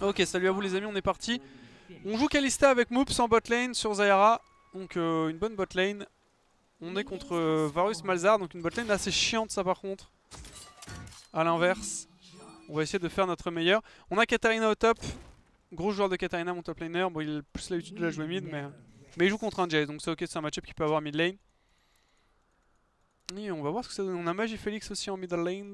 Ok, salut à vous les amis, on est parti. On joue Kalista avec Moops en bot lane sur Zyra. Donc une bonne bot lane. On est contre Varus Malzahar, donc une bot lane assez chiante ça par contre. A l'inverse, on va essayer de faire notre meilleur. On a Katarina au top. Gros joueur de Katarina, mon top laner. Bon, il a plus l'habitude de la jouer mid, mais il joue contre un Jayce, donc c'est ok, c'est un match-up qu'il peut avoir mid lane. Et on va voir ce que ça donne. On a Magi Felix aussi en middle lanes.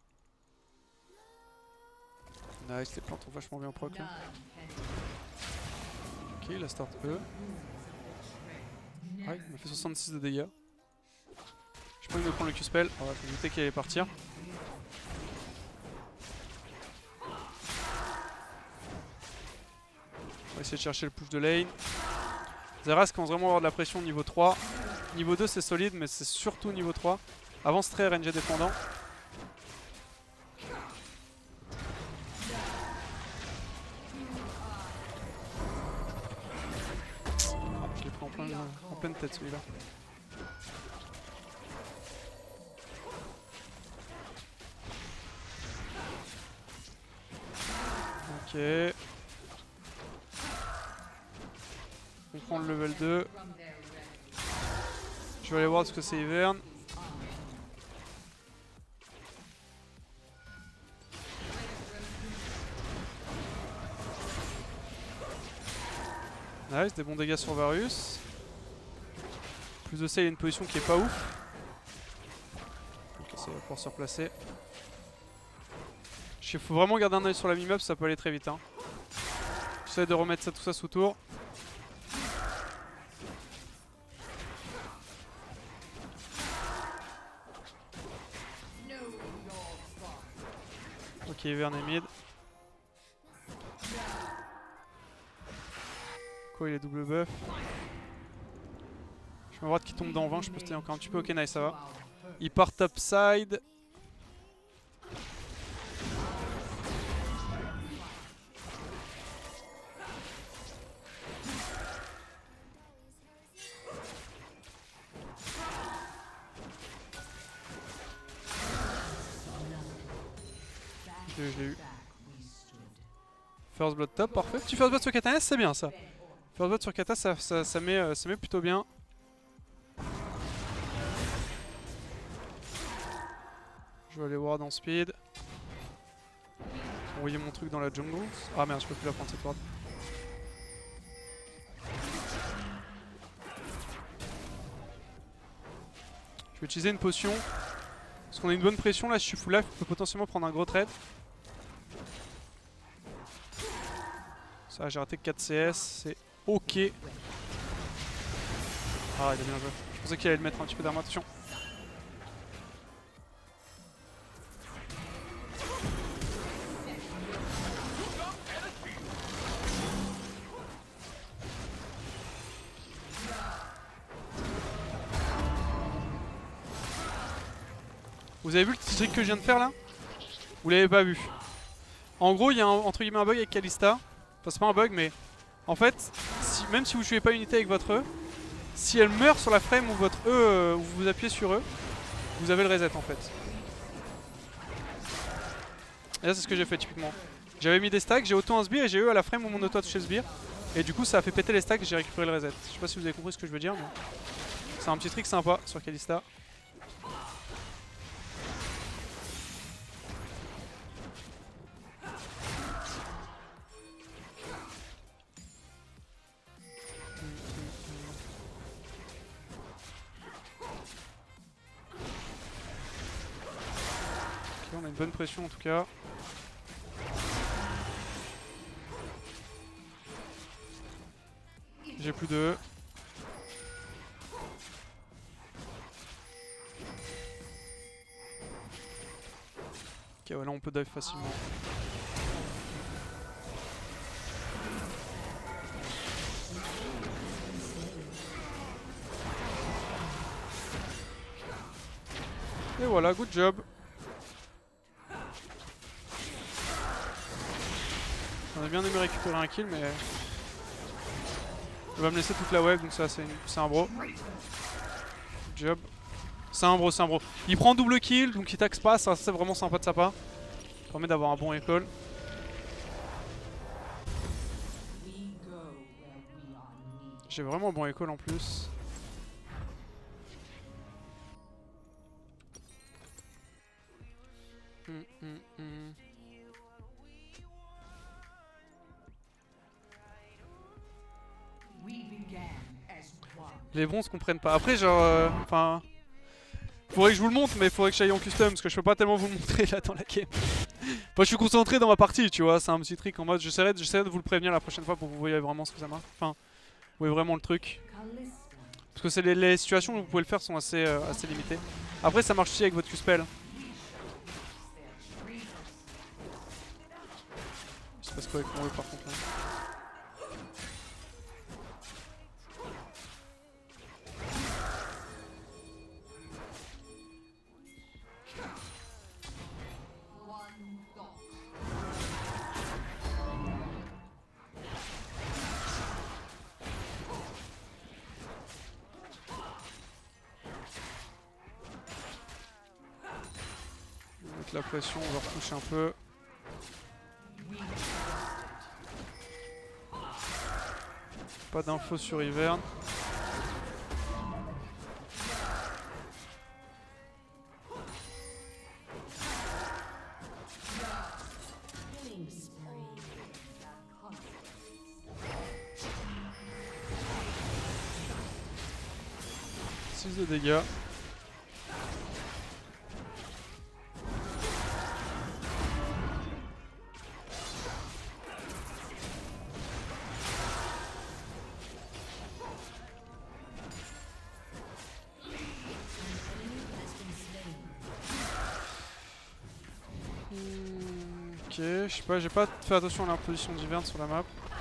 Nice, les plantes ont vachement bien proc là. Ok, il a start E. Ouais, il m'a fait 66 de dégâts. Je peux me prendre le Q-spell. Oh, je me doutais qu'il allait partir. On va essayer de chercher le push de lane. Zeras commence vraiment à avoir de la pression au niveau 3. Niveau 2 c'est solide, mais c'est surtout niveau 3. Avance très RNG dépendant. Je l'ai pris en pleine tête celui-là. Ok. On prend le level 2. Je vais aller voir ce que c'est Ivern. Nice, des bons dégâts sur Varus. Plus de ça, il y a une position qui est pas ouf. Ok, ça va pouvoir se replacer. Il faut vraiment garder un œil sur la map, ça peut aller très vite. Hein. J'essaie de remettre ça, tout ça sous tour. Ok, Ivern est mid. Quoi, il est double buff. Je vais voir qui tombe dans 20, je peux stay encore un petit peu. Ok, nice, ça va. Il part topside. Je l'ai eu. First blood top, parfait. Petit first blood sur Katana, c'est bien ça. First blood sur Kata, ça met plutôt bien. Je vais aller voir dans speed. Envoyer mon truc dans la jungle. Ah merde, je peux plus la prendre cette ward. Je vais utiliser une potion. Parce qu'on a une bonne pression là, si je suis full life, on peut potentiellement prendre un gros trade. Ça, j'ai raté que 4 CS, c'est ok. Ah, il a bien joué. Je pensais qu'il allait le mettre un petit peu d'armes, attention. Vous avez vu le petit trick que je viens de faire là? Vous l'avez pas vu. En gros, il y a entre guillemets un bug avec Kalista. Enfin, c'est pas un bug, mais en fait, même si vous jouez pas unité avec votre E, si elle meurt sur la frame ou votre E, vous appuyez sur E, vous avez le reset en fait. Et là, c'est ce que j'ai fait typiquement. J'avais mis des stacks, j'ai auto un sbire et j'ai E à la frame où mon auto a touché le sbire. Et du coup, ça a fait péter les stacks et j'ai récupéré le reset. Je sais pas si vous avez compris ce que je veux dire, mais c'est un petit trick sympa sur Kalista. On a une bonne pression en tout cas. J'ai plus de E. Ok, ouais, là on peut dive facilement. Et voilà, good job. J'aurais bien aimé récupérer un kill, mais il va me laisser toute la wave, donc ça c'est un bro. Good job. C'est un bro, c'est un bro. Il prend double kill, donc il taxe pas, ça c'est vraiment sympa de sa part. Ça permet d'avoir un bon école. J'ai vraiment bon école en plus. Les bons se comprennent pas. Après, genre, enfin, faudrait que je vous le montre, mais faudrait que j'aille en custom parce que je peux pas tellement vous le montrer là dans la game. Enfin, je suis concentré dans ma partie, tu vois. C'est un petit trick en mode. J'essaierai de vous le prévenir la prochaine fois pour que vous voyez vraiment ce que ça marche. Enfin, vous voyez vraiment le truc. Parce que c'est les situations où vous pouvez le faire sont assez limitées. Après, ça marche aussi avec votre Q-spell. Il se passe quoi avec mon E par contre là? On va mettre la pression, on va retoucher un peu. Pas d'infos sur Ivern. De dégâts. Ok, je sais pas, j'ai pas fait attention à l'imposition d'Ivern sur la map.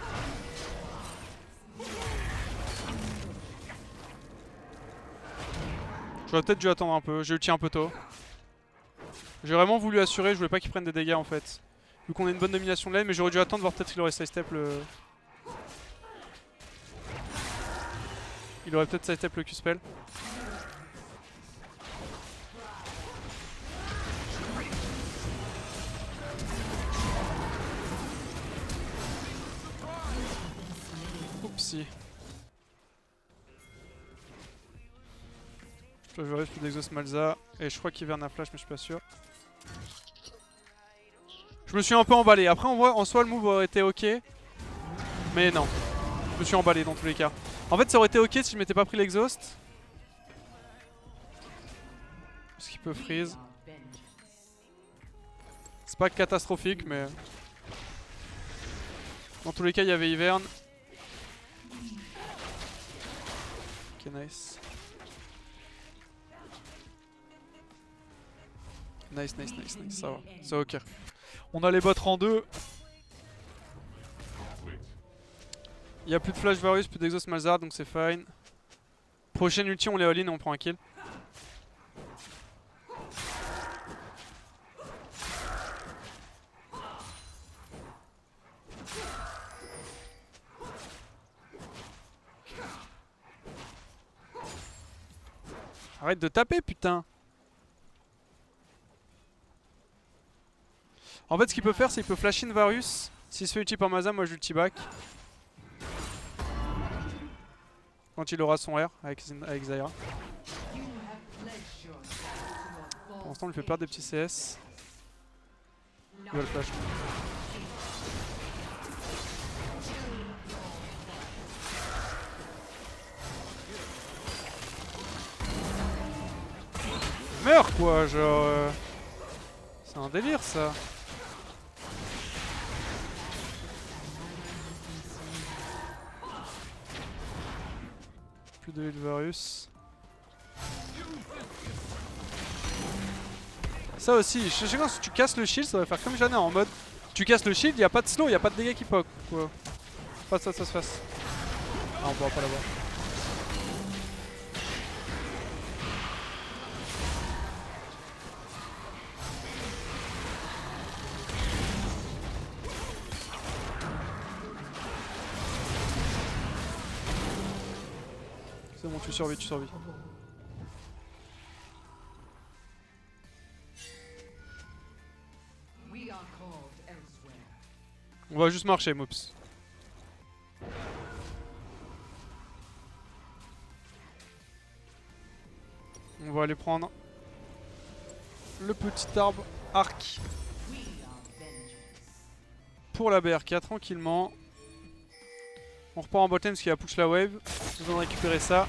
J'aurais peut-être dû attendre un peu, j'ai ulti un peu tôt. J'ai vraiment voulu assurer, je voulais pas qu'il prenne des dégâts en fait. Vu qu'on a une bonne domination de lane, mais j'aurais dû attendre, voir peut-être qu'il aurait sidestep le... Il aurait peut-être sidestep le Q-spell. Oupsie. Je vais plus d'Exhaust Malza. Et je crois qu'Ivern a flash, mais je suis pas sûr. Je me suis un peu emballé. Après, en vrai, en soi, le move aurait été ok. Mais non. Je me suis emballé dans tous les cas. En fait, ça aurait été ok si je m'étais pas pris l'exhaust. Parce qu'il peut freeze. C'est pas catastrophique, mais... Dans tous les cas, il y avait Ivern. Ok, nice. Nice, nice, nice, nice, ça va. C'est ok. On a les bots rang 2. Il n'y a plus de flash Varus, plus d'exhaust Malzard, donc c'est fine. Prochaine ulti, on les all-in et on prend un kill. Arrête de taper, putain. En fait, ce qu'il peut faire, c'est qu'il peut flash in Varus. S'il se fait ulti par Malza, moi je ulti back. Quand il aura son R avec Zyra. Pour l'instant, on lui fait perdre des petits CS. Il va le flash. Meurs quoi, genre... C'est un délire ça. Plus de heal Varus. Ça aussi, je sais quand si tu casses le shield, ça va faire comme Janna en mode tu casses le shield, y a pas de slow, y a pas de dégâts qui poke quoi. Pas ça, ça se fasse. Ah, on pourra pas l'avoir. C'est bon, tu survis, tu survis. On va juste marcher, Mops. On va aller prendre le petit arbre arc pour la BRK tranquillement. On repart en botlane parce qu'il va push la wave. J'ai besoin de récupérer ça.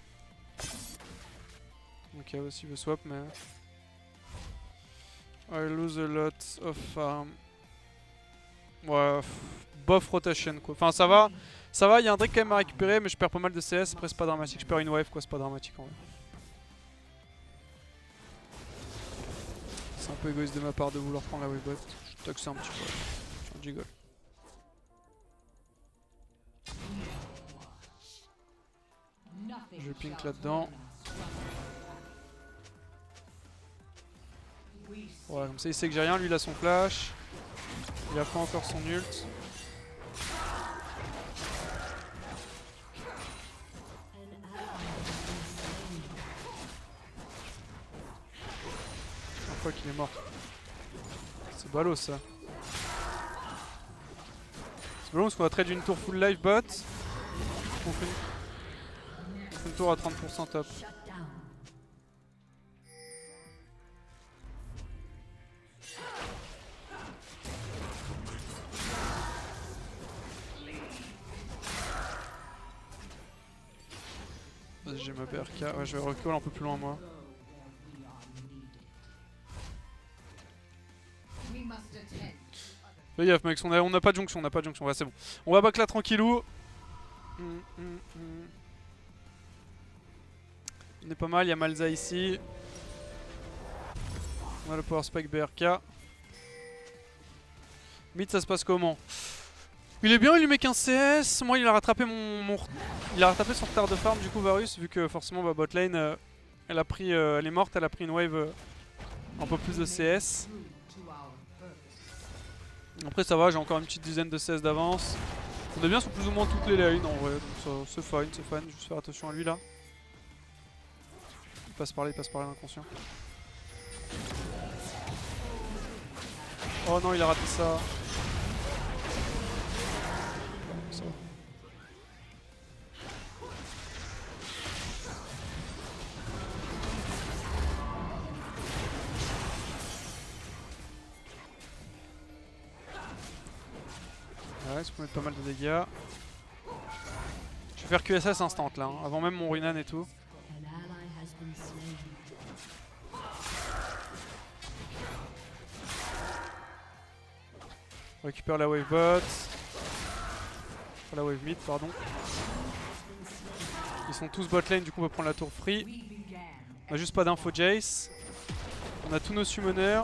Ok, aussi il veut swap, mais I lose a lot of farm. Ouais, bof rotation quoi. Enfin ça va, il y a un Drake quand même à récupérer, mais je perds pas mal de CS. Après c'est pas dramatique, je perds une wave quoi, c'est pas dramatique en vrai. C'est un peu égoïste de ma part de vouloir prendre la wave bot. Je taxe un petit peu. Je suis un jiggle. Je pink là-dedans. Voilà, comme ça il sait que j'ai rien, lui il a son flash. Il a pas encore son ult. Une fois qu'il est mort. C'est ballot ça. C'est ballot parce qu'on va trade une tour full life bot. On fait une tour à 30% top. Vas-y, j'ai ma BRK. Ouais, je vais recall un peu plus loin moi. Fais gaffe mec, on n'a pas de jonction, ouais c'est bon. On va back là tranquillou. On est pas mal, il y a Malza ici. On a le power spike BRK. Mid ça se passe comment? Il est bien, il lui met 15 CS. Moi il a rattrapé il a rattrapé son retard de farm du coup Varus, vu que forcément bah, botlane elle est morte, elle a pris une wave un peu plus de CS. Après ça va, j'ai encore une petite dizaine de CS d'avance. On est bien sur plus ou moins toutes les lanes en vrai, donc c'est fine, juste faire attention à lui là. Il passe par là l'inconscient. Oh non, il a raté ça. Ça va. Ouais, ça peut mettre pas mal de dégâts. Je vais faire QSS instant là, hein, avant même mon Runan et tout. On récupère la wave bot. Enfin, la wave mid, pardon. Ils sont tous bot lane, du coup on va prendre la tour free. On a juste pas d'info Jace. On a tous nos summoners.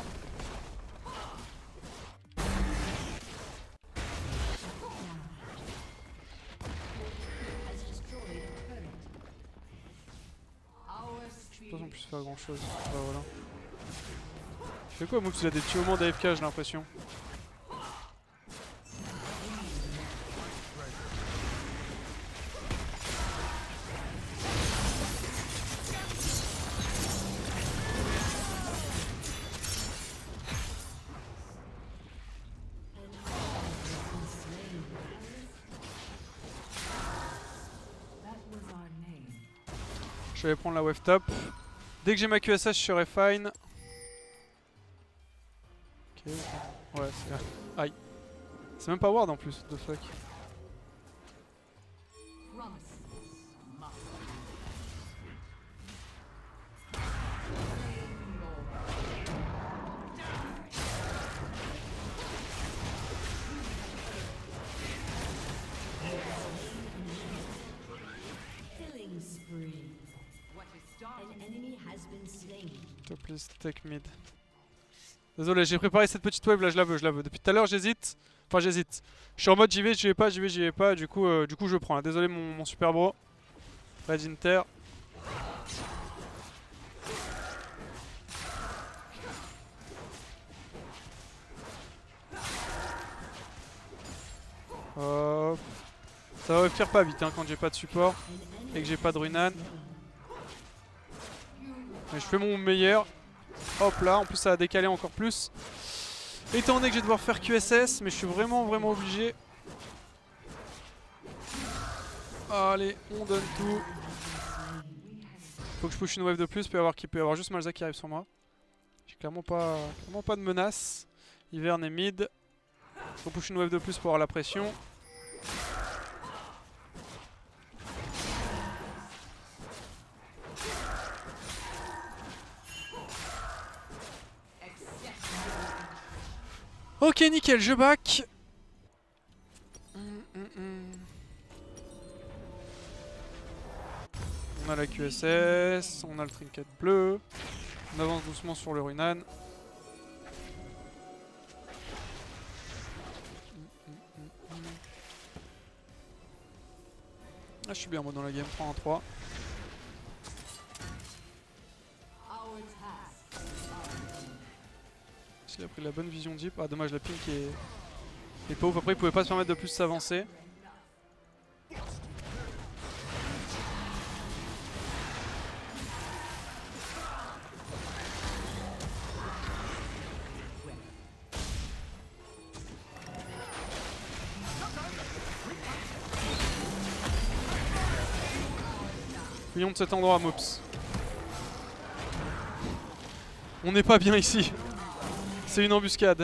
Je sais pas si on puisse faire grand chose. Ouais, voilà. Il fait quoi Moux? Il a des petits moments d'AFK, j'ai l'impression. Je vais prendre la wave top. Dès que j'ai ma QSH, je serai fine. Ok. Ouais, c'est... Aïe. C'est même pas ward en plus, de fuck. Please take mid. Désolé, j'ai préparé cette petite wave là, je la veux. Depuis tout à l'heure j'hésite. Enfin j'hésite. Je suis en mode j'y vais, j'y vais pas. Du coup je prends là. Désolé mon super bro. Red Inter. Hop. Ça va faire pas vite hein, quand j'ai pas de support et que j'ai pas de Runan. Mais je fais mon meilleur. Hop là, en plus ça a décalé encore plus. Étant donné que je vais devoir faire QSS, mais je suis vraiment obligé. Allez, on donne tout. Faut que je push une wave de plus, qu'il peut y avoir juste Malzahn qui arrive sur moi. J'ai clairement pas de menace. Ivern est mid. Faut push une wave de plus pour avoir la pression. Ok, nickel, je back. On a la QSS, on a le trinket bleu. On avance doucement sur le Runan. Ah, je suis bien moi dans la game 3-1-3. S'il a pris la bonne vision deep. Ah dommage, la pink est pas ouf. Après il pouvait pas se permettre de plus s'avancer. Fouillons de cet endroit, Mops. On n'est pas bien ici. C'est une embuscade.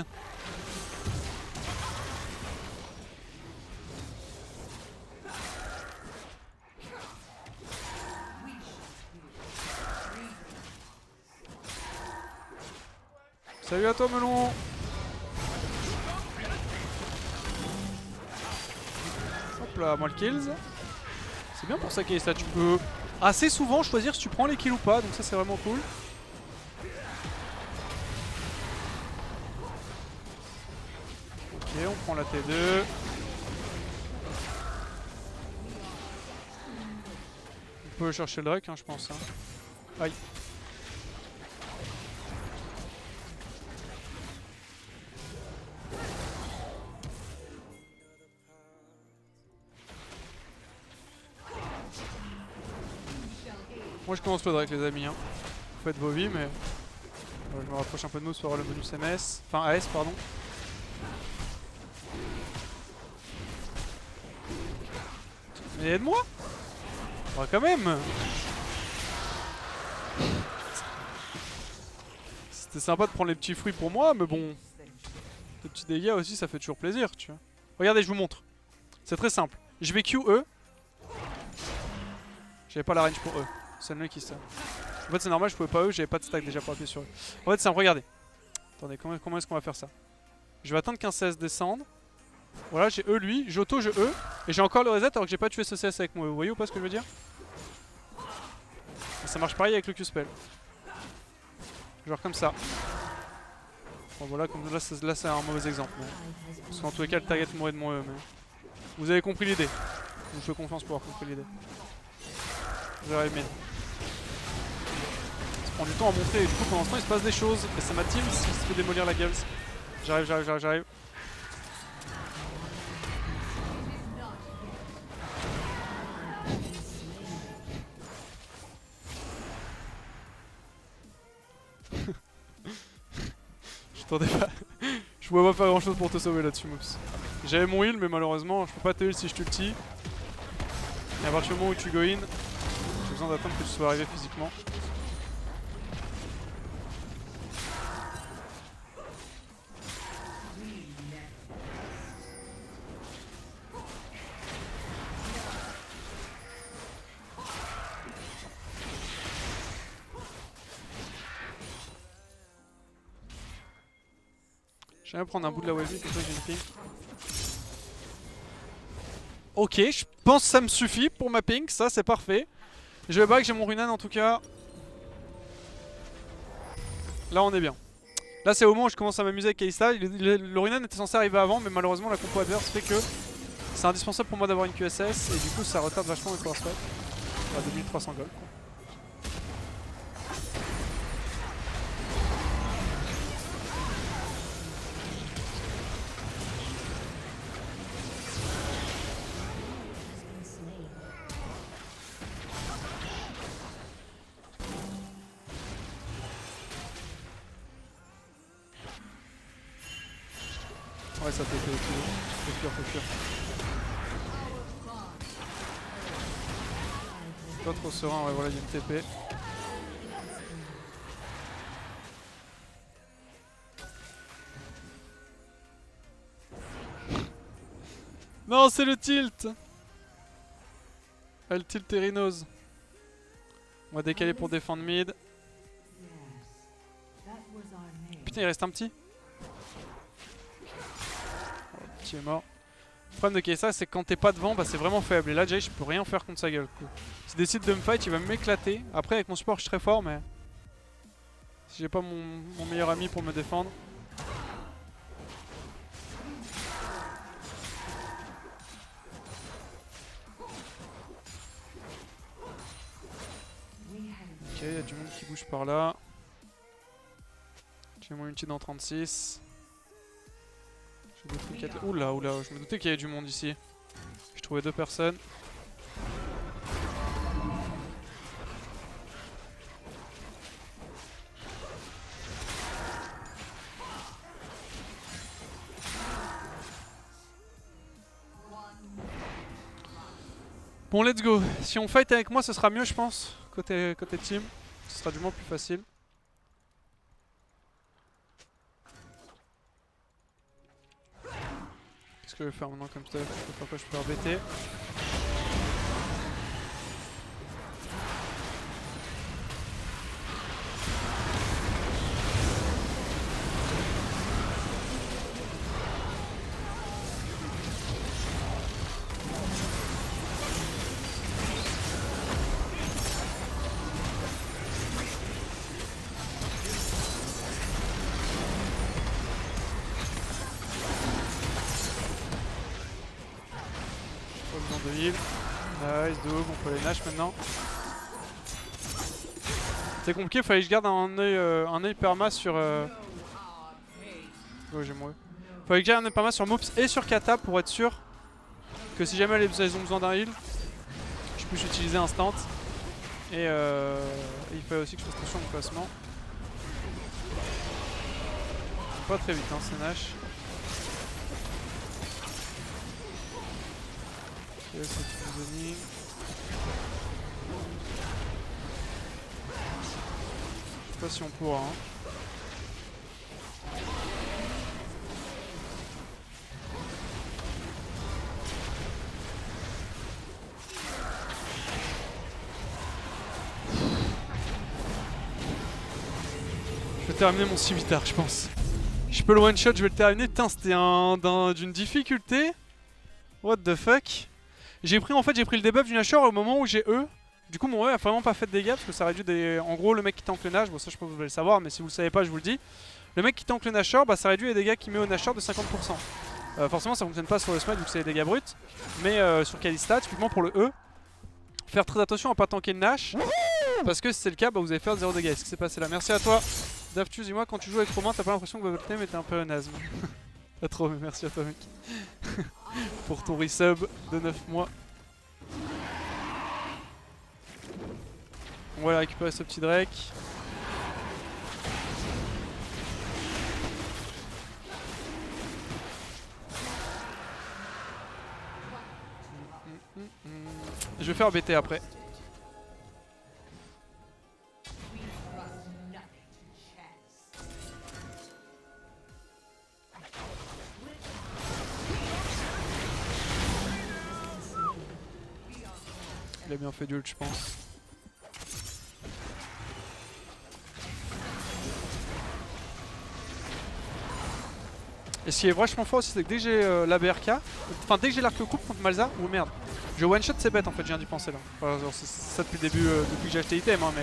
Salut à toi, Melon. Hop là, moi le kills. C'est bien pour ça qu'il ça. Tu peux assez souvent choisir si tu prends les kills ou pas, donc ça c'est vraiment cool. Ok, on prend la T2. On peut chercher le Drake, hein, je pense. Hein. Aïe. Moi je commence le Drake les amis, hein. Vous faites vos vies mais je me rapproche un peu de nous sur le bonus MS, enfin AS pardon. Mais aide-moi. Ouais, quand même. C'était sympa de prendre les petits fruits pour moi mais bon, les petits dégâts aussi ça fait toujours plaisir tu vois. Regardez je vous montre, c'est très simple, je vais Q E. J'avais pas la range pour eux. C'est le mec qui ça. En fait c'est normal, je pouvais pas eux, j'avais pas de stack déjà pour appuyer sur eux. En fait c'est simple, regardez. Attendez, comment est-ce qu'on va faire ça? Je vais attendre qu'un CS descende. Voilà, j'ai E lui, j'auto, je E. Et j'ai encore le reset alors que j'ai pas tué ce CS avec moi. Vous voyez ou pas ce que je veux dire? Et ça marche pareil avec le Q-spell. Genre comme ça. Bon voilà, comme là c'est un mauvais exemple. Mais... parce qu'en tous les cas le target mourait de mon E. Mais... vous avez compris l'idée. Je vous fais confiance pour avoir compris l'idée. J'aurais aimé. Ça prend du temps à montrer et du coup pendant ce temps il se passe des choses. Et c'est ma team qui se fait démolir la gueule. J'arrive. Je t'entendais pas. Je pouvais pas faire grand chose pour te sauver là-dessus, Mops. J'avais mon heal mais malheureusement je peux pas te heal si je t'ulti. Et à partir du moment où tu go in, j'ai besoin d'attendre que tu sois arrivé physiquement. J'aimerais prendre un bout de la wave comme ça j'ai une ping. Ok, je pense que ça me suffit pour ma ping, ça c'est parfait. Je vais back, j'ai mon Runan en tout cas. Là on est bien. Là c'est au moment où je commence à m'amuser avec Kalista. Le Runan était censé arriver avant mais malheureusement la compo adverse fait que c'est indispensable pour moi d'avoir une QSS et du coup ça retarde vachement le power spot. À 2300 gold quoi. Ouais ça fait faut fuir. Pas trop serein, ouais voilà il y a une TP. Non, c'est le tilt. Elle tilt et Rhinos. On va décaler pour défendre mid. Putain, il reste un petit. Oh, le petit est mort. Le problème de Kai'Sa, c'est que quand t'es pas devant, bah, c'est vraiment faible. Et là, Jay, je peux rien faire contre sa gueule. S'il décide de me fight, il va m'éclater. Après, avec mon support, je suis très fort, mais si j'ai pas mon meilleur ami pour me défendre. Ok, il y a du monde qui bouge par là. J'ai mon ulti dans 36. J'ai des trucs à... Oula, oula, je me doutais qu'il y avait du monde ici. J'ai trouvé 2 personnes. Bon, let's go. Si on fight avec moi, ce sera mieux, je pense. Côté team, ce sera du moins plus facile. Qu'est-ce que je vais faire maintenant comme stuff? Je sais pas quoi je peux rebêter. De heal. Nice, double, on peut les nash maintenant. C'est compliqué, fallait que je garde un œil perma sur... Oh, j'ai mouru. Fallait que je garde un œil perma sur Moops et sur Kata pour être sûr que si jamais elles ont besoin d'un heal, je puisse utiliser instant. Et il fallait aussi que je fasse attention à mon placement. Pas très vite, hein, c'est Nash. Ok, c'est prisonnier. Je sais pas si on pourra. Hein. Je vais terminer mon cimitar, je pense. Je peux le one shot, je vais le terminer. Putain, c'était d'une difficulté. What the fuck. J'ai pris le debuff du Nashor au moment où j'ai E. Du coup, mon E a vraiment pas fait de dégâts parce que ça réduit des. En gros, le mec qui tank le Nash, bon, ça je pense que vous devez le savoir, mais si vous le savez pas, je vous le dis. Le mec qui tank le Nashor, bah, ça réduit les dégâts qu'il met au Nashor de 50%. Forcément, ça fonctionne pas sur le smite vu que c'est les dégâts bruts. Mais sur Kalista, typiquement pour le E, faire très attention à pas tanker le Nash. Parce que si c'est le cas, bah, vous allez faire 0 dégâts. Ce qui s'est passé là. Merci à toi. Daftus, dis-moi, quand tu joues avec Romain, t'as pas l'impression que votre name était un peu un asme. Pas trop, mais merci à toi, mec. Pour ton resub de 9 mois. On va aller récupérer ce petit Drake. Je vais faire BT après. Il a bien fait du ult, je pense. Et ce qui est vachement fort aussi, c'est que dès que j'ai la BRK, enfin dès que j'ai l'arc coupe contre Malzahar, oh merde, je one shot c'est bête en fait, je viens d'y penser là. Enfin, c'est ça depuis le début, depuis que j'ai acheté item, hein, mais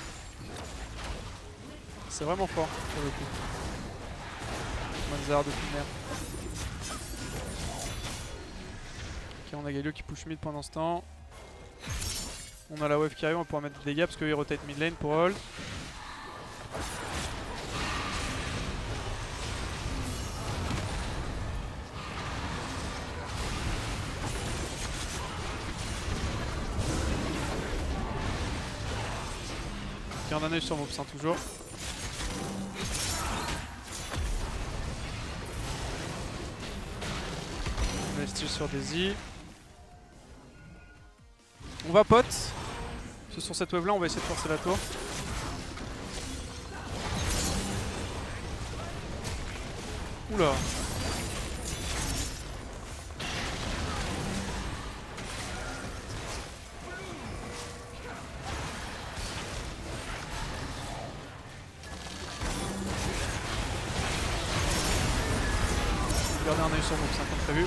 c'est vraiment fort pour le coup. Malzahar depuis merde. Ok, on a Galio qui push mid pendant ce temps. On a la wave qui arrive, on va pouvoir mettre des dégâts parce qu'il rotate mid lane pour hold. Garde un œil sur Moops, hein, toujours. On met style sur Daisy. On va pote. Sur cette wave là, on va essayer de forcer la tour. Oula. garder un œil sur Mops, hein, comme prévu.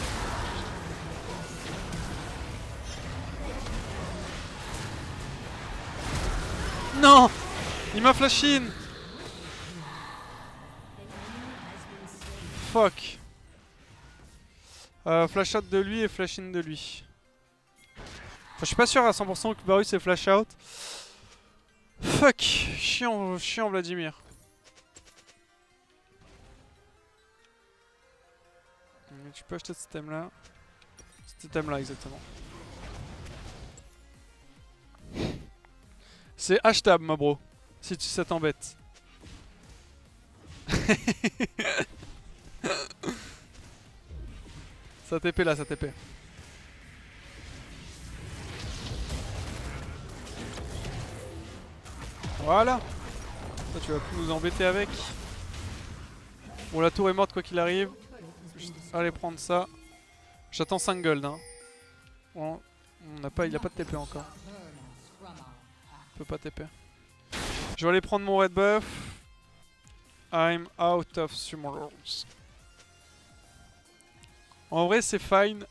Non! Il m'a flash in! Fuck. Flash out de lui et flash in de lui. Enfin, je suis pas sûr à 100% que Varus est flash out. Fuck. Chiant, chiant Vladimir. Mais tu peux acheter ce thème là. Ce thème là exactement. C'est hashtag ma bro. Si ça t'embête. Ça TP là, ça TP. Voilà. Ça tu vas plus nous embêter avec. Bon la tour est morte quoi qu'il arrive. Allez prendre ça. J'attends 5 gold hein. Bon, il a pas de TP encore. Il peut pas TP. Je vais aller prendre mon red buff. I'm out of summoners. En vrai c'est fine.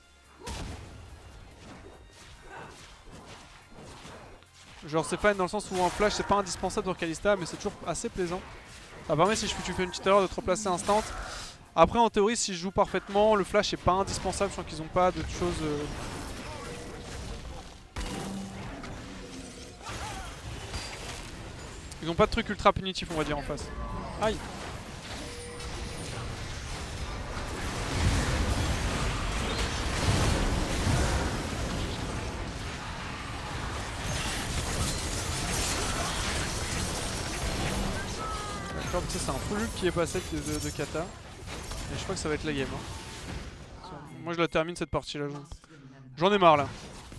Genre c'est fine dans le sens où un flash c'est pas indispensable sur Kalista mais c'est toujours assez plaisant. Ça permet si tu fais une petite erreur de te replacer instant. Après en théorie si je joue parfaitement le flash est pas indispensable, je sens qu'ils ont pas de choses... Ils ont pas de truc ultra punitif on va dire en face. Aïe. D'accord, c'est un full ult qui est passé de Kata. Et je crois que ça va être la game. Hein. Moi je la termine cette partie là. J'en ai marre là.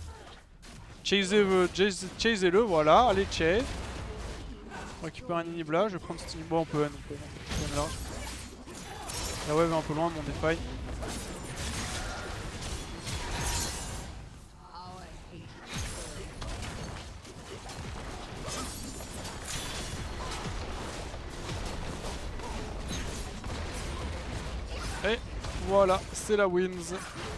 Chasez-le, voilà, allez chase. On récupère un inhib là, je vais prendre cet inhib. Bon, on peut N large. La wave est un peu loin de mon défi. Et voilà, c'est la wins.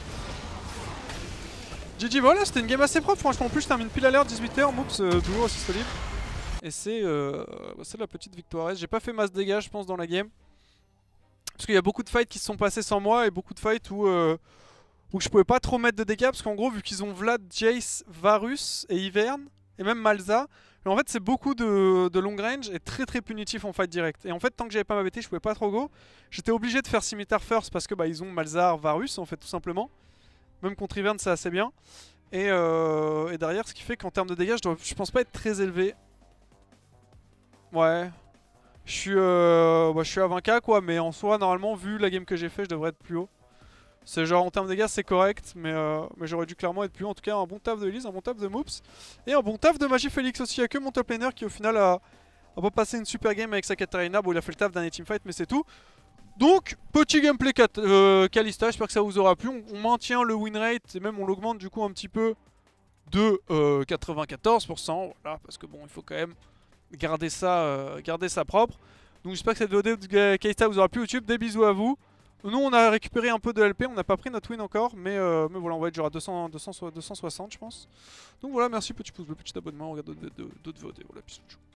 GG, voilà, c'était une game assez propre, franchement. En plus, je termine pile à l'heure, 18h, Moops toujours aussi solide. Et c'est la petite victoire. J'ai pas fait masse dégâts, je pense, dans la game. Parce qu'il y a beaucoup de fights qui se sont passés sans moi et beaucoup de fights où je pouvais pas trop mettre de dégâts. Parce qu'en gros, vu qu'ils ont Vlad, Jace, Varus et Ivern, et même Malza, en fait, c'est beaucoup de long range et très très punitif en fight direct. Et en fait, tant que j'avais pas ma BT, je pouvais pas trop go. J'étais obligé de faire Scimitar first parce que ils ont Malzar, Varus, en fait, tout simplement. Même contre Ivern, c'est assez bien. Et derrière, ce qui fait qu'en termes de dégâts, je pense pas être très élevé. Ouais. Je suis à 20k quoi, mais en soi, normalement, vu la game que j'ai fait, je devrais être plus haut. C'est genre en termes de dégâts, c'est correct, mais j'aurais dû clairement être plus haut. En tout cas, un bon taf de Elise, un bon taf de Moops. Et un bon taf de Magifélix aussi. Il n'y a que mon top laner qui, au final, a pas passé une super game avec sa Katarina. Bon, il a fait le taf d'un teamfight, mais c'est tout. Donc, petit gameplay Kalista, j'espère que ça vous aura plu. On maintient le win rate et même on l'augmente du coup un petit peu de 94%. Voilà, parce que bon, il faut quand même garder ça propre. Donc j'espère que cette vidéo de Kalista vous aura plu YouTube. Des bisous à vous. Nous on a récupéré un peu de LP, on n'a pas pris notre win encore, mais voilà, on va être genre à 260 je pense. Donc voilà, merci, petit pouce bleu, petit abonnement, on regarde d'autres vidéos. Voilà, bisous.